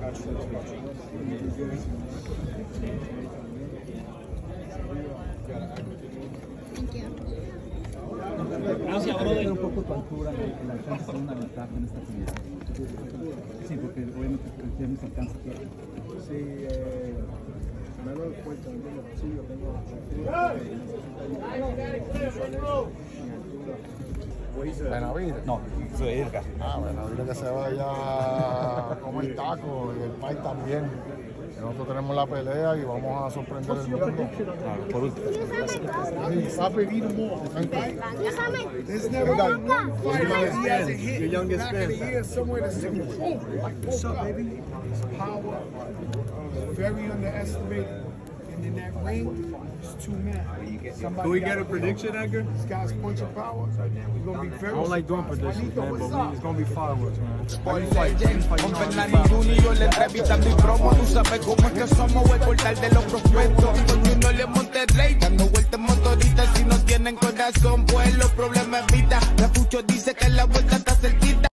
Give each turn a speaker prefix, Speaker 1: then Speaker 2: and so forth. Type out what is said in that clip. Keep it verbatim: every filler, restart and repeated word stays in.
Speaker 1: Gracias, brother. Un poco tu altura, el alcance es una ventaja en esta pelea. Sí, porque obviamente tienes alcance aquí.
Speaker 2: Sí, eh, me lo cuento, entiendo. Sí, yo tengo
Speaker 3: Benavides.
Speaker 1: No, soy Edgar.
Speaker 3: Ah, Benavides que se vaya a comer taco y el país también. Nosotros tenemos la pelea y vamos a sorprender el mundo.
Speaker 1: Claro, por último.
Speaker 3: Papi, vino more.
Speaker 2: There's never been one fight that he hasn't hit
Speaker 4: Your youngest
Speaker 2: back of the
Speaker 4: fan.
Speaker 2: ear somewhere that's like, oh, like, what's up, baby? His power, uh, very underestimated. And in that ring, it's two men. Somebody
Speaker 4: Can we get a
Speaker 2: got-
Speaker 4: prediction, Edgar?
Speaker 2: This guy's punching power. He's gonna be
Speaker 4: I
Speaker 2: very
Speaker 4: don't like doing
Speaker 2: surprised.
Speaker 4: predictions,
Speaker 2: Juanito,
Speaker 4: man,
Speaker 2: what's
Speaker 4: but we,
Speaker 2: up?
Speaker 4: it's gonna be fireworks, man.
Speaker 5: Con Fernando Junior, le entrevistando y promo. Tú sabes cómo es que somos el portal de los prospectos. Con uno le Monterrey, dando vueltas motoritas. Si no tienen corazón, pues los problemas evitan.